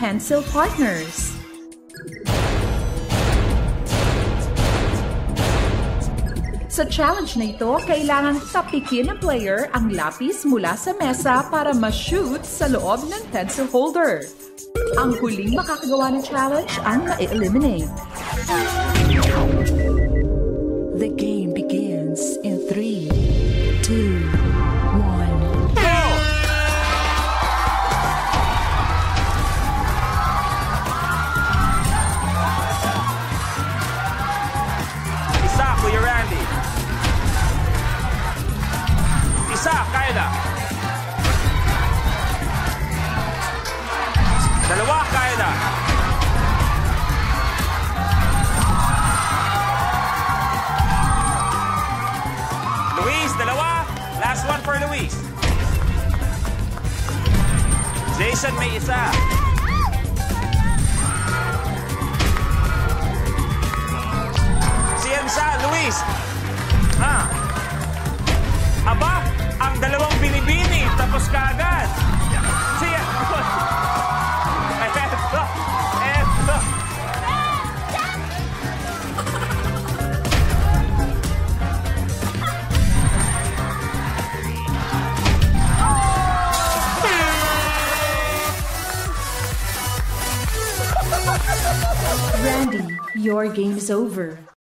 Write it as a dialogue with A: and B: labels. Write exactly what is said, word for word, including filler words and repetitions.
A: pencil partners. Sa challenge na ito, kailangan tapikin ng player ang lapis mula sa mesa para ma-shoot sa loob ng pencil holder. Ang huling makakagawa ng challenge ang ma-eliminate.
B: The game begins in three, two, one.
C: Go! Isa, Kuya Randy. Isa, kaya na. Dalawa, kaya na. Luis, dalawa. Last one for Luis. Jason, may isa. Sienza, Luis. Ha? Aba, ang dalawang binibini. Tapos kaagad. Siya. Eto. Eto.
A: Randy, your game is over.